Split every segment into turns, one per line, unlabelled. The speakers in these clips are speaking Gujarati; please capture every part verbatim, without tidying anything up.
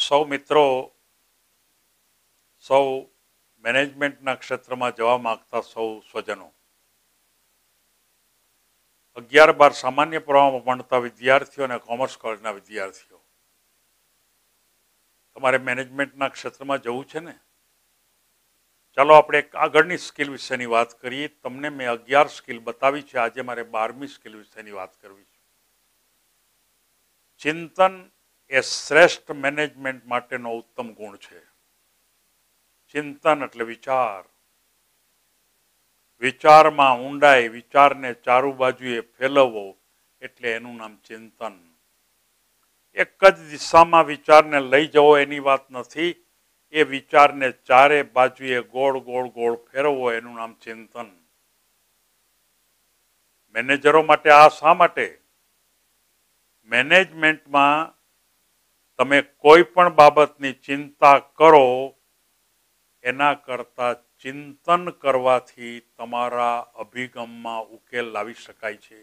સૌ મિત્રો સૌ મેનેજમેન્ટના ક્ષેત્રમાં જવા માંગતા સૌ સ્વજનો અગિયાર બાર સામાન્ય પ્રવાહમાં ભણતા વિદ્યાર્થીઓ અને કોમર્સ કોલેજના વિદ્યાર્થીઓ તમારે મેનેજમેન્ટના ક્ષેત્રમાં જવું છે ને? ચાલો આપણે એક આગળની સ્કિલ વિશેની વાત કરીએ. તમને મેં અગિયાર સ્કિલ બતાવી છે, આજે મારે બારમી સ્કિલ વિશેની વાત કરવી છે. ચિંતન એ શ્રેષ્ઠ મેનેજમેન્ટ માટેનો ઉત્તમ ગુણ છે. ચિંતન એટલે વિચાર, વિચારમાં ઊંડાઈ, વિચારને ચારુ બાજુએ ફેરવવો એટલે એનું નામ ચિંતન. એક જ દિશામાં વિચારને લઈ જવો એની વાત નથી. એ વિચારને ચારે બાજુએ ગોળ ગોળ ગોળ ફેરવવો એનું નામ ચિંતન. મેનેજરો માટે આ શા માટે? મેનેજમેન્ટમાં તમે કોઈ પણ બાબતની ચિંતા કરો એના કરતા ચિંતન કરવાથી તમારા અભિગમમાં ઉકેલ લાવી શકાય છે.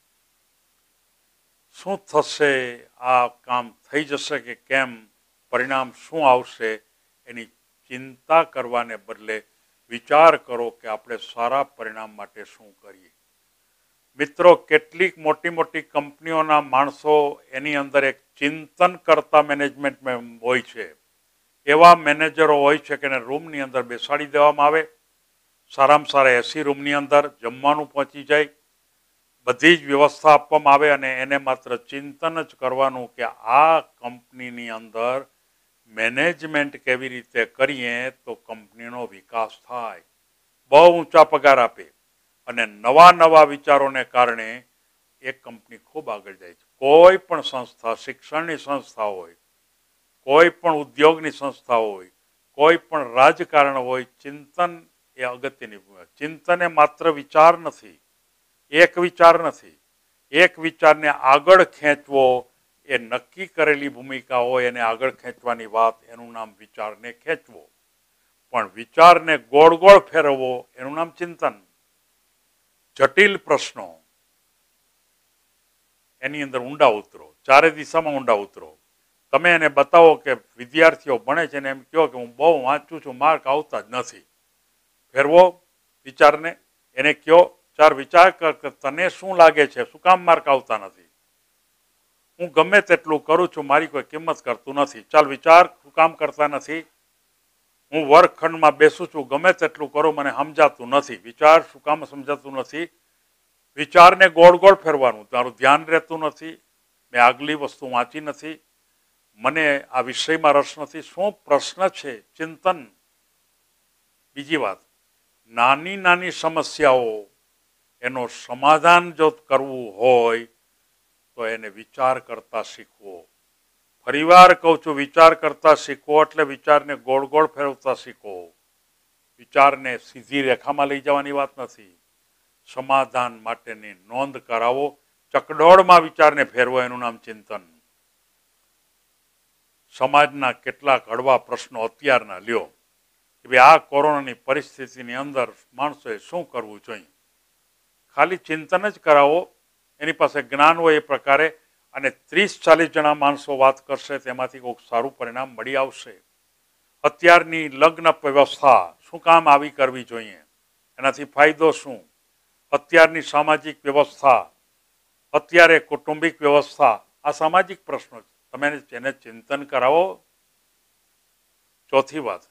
શું થશે? આ કામ થઈ જશે કે કેમ? પરિણામ શું આવશે? એની ચિંતા કરવાને બદલે વિચાર કરો કે આપણે સારા પરિણામ માટે શું કરીએ. મિત્રો, કેટલીક મોટી મોટી કંપનીઓના માણસો એની અંદર એક ચિંતન કરતા મેનેજમેન્ટ હોય છે. એવા મેનેજરો હોય છે કે એને રૂમની અંદર બેસાડી દેવામાં આવે, સારામાં સારા એસી રૂમની અંદર જમવાનું પહોંચી જાય, બધી જ વ્યવસ્થા આપવામાં આવે અને એને માત્ર ચિંતન જ કરવાનું કે આ કંપનીની અંદર મેનેજમેન્ટ કેવી રીતે કરીએ તો કંપનીનો વિકાસ થાય. બહુ ઊંચા પગાર આપે અને નવા નવા વિચારોને કારણે એ કંપની ખૂબ આગળ જાય છે. કોઈ પણ સંસ્થા, શિક્ષણની સંસ્થા હોય, કોઈ પણ ઉદ્યોગની સંસ્થા હોય, કોઈ પણ રાજકારણ હોય, ચિંતન એ અગત્યની ભૂમિકા. ચિંતન એ માત્ર વિચાર નથી, એક વિચાર નથી. એક વિચારને આગળ ખેંચવો એ નક્કી કરેલી ભૂમિકા હોય એને આગળ ખેંચવાની વાત, એનું નામ વિચારને ખેંચવો. પણ વિચારને ગોળ ગોળ ફેરવવો એનું નામ ચિંતન. જટિલ પ્રશ્નો એની અંદર ઊંડા ઉતરો, ચારે દિશામાં ઊંડા ઉતરો. તમે એને બતાવો કે વિદ્યાર્થીઓ ભણે છે ને એમ કહો કે હું બહુ વાંચું છું, માર્ક આવતા જ નથી. ફેરવો વિચારને, એને કહો ચાર વિચાર કર કે તને શું લાગે છે, શું કામ માર્ક આવતા નથી? હું ગમે તેટલું કરું છું, મારી કોઈ કિંમત કરતું નથી. ચાલ વિચાર, શું કામ કરતા નથી? હું વર્ગખંડમાં બેસું છું, ગમે તેટલું કરું, મને સમજાતું નથી. વિચાર, શું કામ સમજાતું નથી? વિચારને ગોળ ગોળ ફેરવાનું. તારું ધ્યાન રહેતું નથી, મેં આગલી વસ્તુ વાંચી નથી, મને આ વિષયમાં રસ નથી. શું પ્રશ્ન છે? ચિંતન. બીજી વાત, નાની નાની સમસ્યાઓ એનો સમાધાન જો કરવું હોય તો એને વિચાર કરતા શીખવો. ફરીવાર કહું છું, વિચાર કરતા શીખવો એટલે વિચારને ગોળ ગોળ ફેરવતા શીખવો. વિચારને સીધી રેખામાં લઈ જવાની વાત નથી. સમાધાન માટેની નોંધ કરાવો. ચકડોળમાં વિચારને ફેરવો એનું નામ ચિંતન. સમાજના કેટલાક હળવા પ્રશ્નો અત્યારના લ્યો કે ભાઈ આ કોરોનાની પરિસ્થિતિની અંદર માણસોએ શું કરવું જોઈએ. ખાલી ચિંતન જ કરાવો, એની પાસે જ્ઞાન હોય એ પ્રકારે, અને ત્રીસ ચાલીસ જણા માણસો વાત કરશે, તેમાંથી કોઈક સારું પરિણામ મળી આવશે. અત્યારની લગ્ન વ્યવસ્થા શું કામ આવી કરવી જોઈએ, એનાથી ફાયદો શું? અત્યારની સામાજિક વ્યવસ્થા, અત્યારે કૌટુંબિક વ્યવસ્થા, આ સામાજિક પ્રશ્નો છે. તમે એને ચિંતન કરાવો. ચોથી વાત,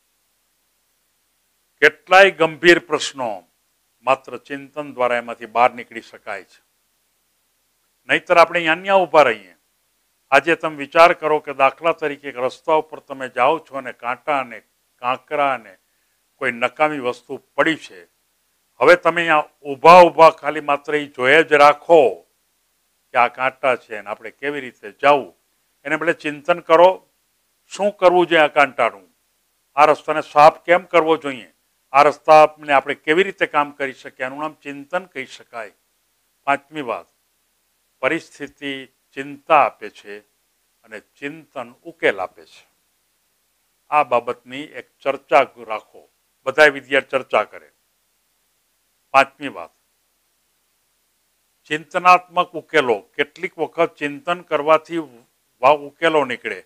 કેટલાય ગંભીર પ્રશ્નો માત્ર ચિંતન દ્વારા એમાંથી બહાર નીકળી શકાય છે. નહીતર આપણે અહીંયા ઊભા રહીએ. આજે તમે વિચાર કરો કે દાખલા તરીકે રસ્તા ઉપર તમે જાઓ છો અને કાંટા અને કાંકરા અને કોઈ નકામી વસ્તુ પડી છે. હવે તમે અહીંયા ઊભા ઊભા ખાલી માત્ર એ જોયે જ રાખો કે આ કાંટા છે અને આપણે કેવી રીતે જવું, એને બદલે ચિંતન કરો. શું કરવું જોઈએ આ કાંટાનું? આ રસ્તાને સાફ કેમ કરવો જોઈએ? આ રસ્તાને આપણે કેવી રીતે કામ કરી શકીએ? આનું નામ ચિંતન કહી શકાય. પાંચમી વાત, પરિસ્થિતિ ચિંતા આપે છે અને ચિંતન ઉકેલ આપે છે. આ બાબતની એક ચર્ચા રાખો, બધા વિદ્યાર્થી ચર્ચા કરે. પાંચમી વાત, ચિંતનાત્મક ઉકેલો. કેટલીક વખત ચિંતન કરવાથી ઉકેલો નીકળે.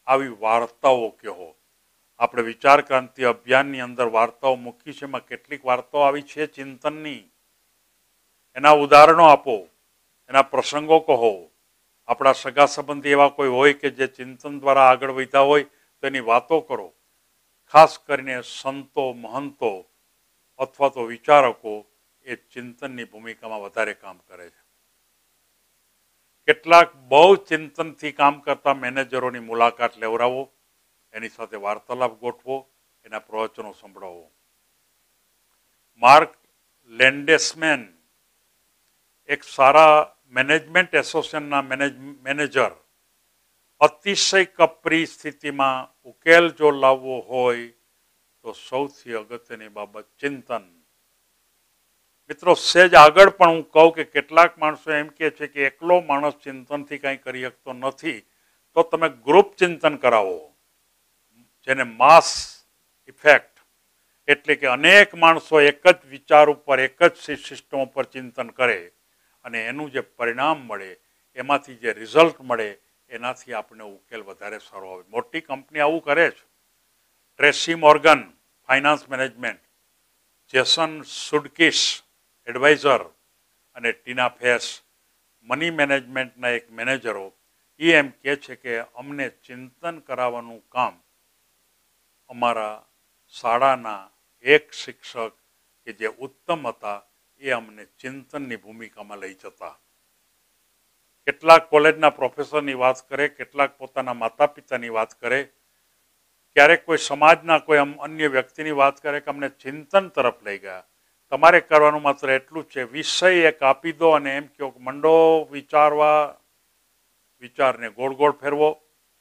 આવી વાર્તાઓ કહો. આપણે વિચાર ક્રાંતિ અભિયાનની અંદર વાર્તાઓ મૂકી છે, એમાં કેટલીક વાર્તાઓ આવી છે ચિંતનની. એના ઉદાહરણો આપો, એના પ્રસંગો કહો. આપણા સગા સંબંધી એવા કોઈ હોય કે જે ચિંતન દ્વારા આગળ વધ્યા હોય તો એની વાતો કરો. ખાસ કરીને સંતો, મહંતો અથવા તો વિચારકો એ ચિંતનની ભૂમિકામાં વધારે કામ કરે છે. કેટલાક બહુ ચિંતનથી કામ કરતા મેનેજરોની મુલાકાત લેવડાવો, એની સાથે વાર્તાલાપ ગોઠવો, એના પ્રવચનો સંભળાવો. માર્ક લેન્ડેસમેન એક સારા મેનેજમેન્ટ એસોસિએશનના મેનેજર, અતિશય કપરી સ્થિતિમાં ઉકેલ જો લાવવો હોય તો સૌથી અગત્યની બાબત ચિંતન. મિત્રો, સેજ આગળ પણ હું કહું કે કેટલાક માણસો એમ કહે છે કે એકલો માણસ ચિંતનથી કંઈ કરી શકતો નથી, તો તમે ગ્રુપ ચિંતન કરાવો, જેને માસ ઇફેક્ટ, એટલે કે અનેક માણસો એક જ વિચાર ઉપર, એક જ સિસ્ટમ ઉપર ચિંતન કરે અને એનું જે પરિણામ મળે, એમાંથી જે રિઝલ્ટ મળે, એનાથી આપણે ઉકેલ વધારે સારો આવે. મોટી કંપની આવું કરે છે. Tracy Morgan finance management, Jason Sudeikis adviser અને ટીના ફેસ મની મેનેજમેન્ટના એક મેનેજરો એ એમ કહે છે કે અમને ચિંતન કરાવવાનું કામ અમારા શાળાના એક શિક્ષક કે જે ઉત્તમ હતા એ અમને ચિંતનની ભૂમિકામાં લઈ જતા. કેટલાક કોલેજના પ્રોફેસરની વાત કરે, કેટલાક પોતાના માતા પિતાની વાત કરે, ક્યારેક કોઈ સમાજના કોઈ અન્ય વ્યક્તિની વાત કરે કે અમને ચિંતન તરફ લઈ ગયા. તમારે કરવાનું માત્ર એટલું જ છે, વિષય એક આપી દો અને એમ કહો મંડો વિચારવા, વિચારને ગોળ ગોળ ફેરવો.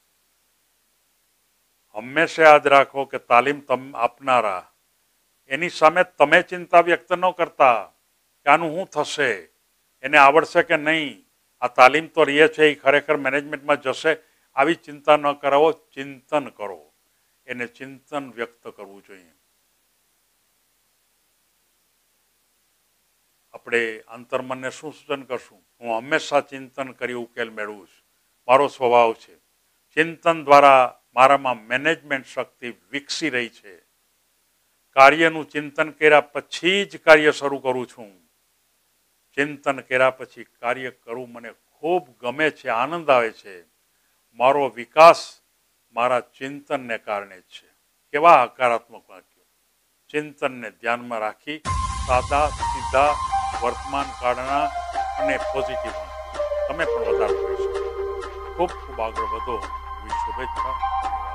હંમેશા યાદ રાખો કે તાલીમ તમ આપનારા એની સામે તમે ચિંતા વ્યક્ત ન કરતા કે આનું શું થશે, એને આવડશે કે નહીં, આ તાલીમ તો રહે છે એ ખરેખર મેનેજમેન્ટમાં જશે, આવી ચિંતા ન કરાવો. ચિંતન કરો, એને ચિંતન વ્યક્ત કરવું જોઈએ. આપણે અંતર્મનને શું સૂચન કરશું? હું હંમેશા ચિંતન કરી ઉકેલ મેળવું છું, મારો સ્વભાવ છે. ચિંતન દ્વારા મારામાં મેનેજમેન્ટ શક્તિ વિકસી રહી છે. કાર્યનું ચિંતન કર્યા પછી જ કાર્ય શરૂ કરું છું. ચિંતન કર્યા પછી કાર્ય કરવું મને ખૂબ ગમે છે, આનંદ આવે છે. મારો વિકાસ મારા ચિંતનને કારણે જ છે. કેવા હકારાત્મક વાક્યો! ચિંતનને ધ્યાનમાં રાખી સાદા સીધા વર્તમાન કાળના અને પોઝિટિવ તમે પણ વધારો કરી શકો. ખૂબ ખૂબ આગળ વધો એવી શુભેચ્છા.